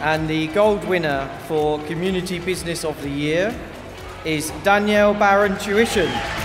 And the gold winner for Community Business of the Year is Danielle Barron Tuition.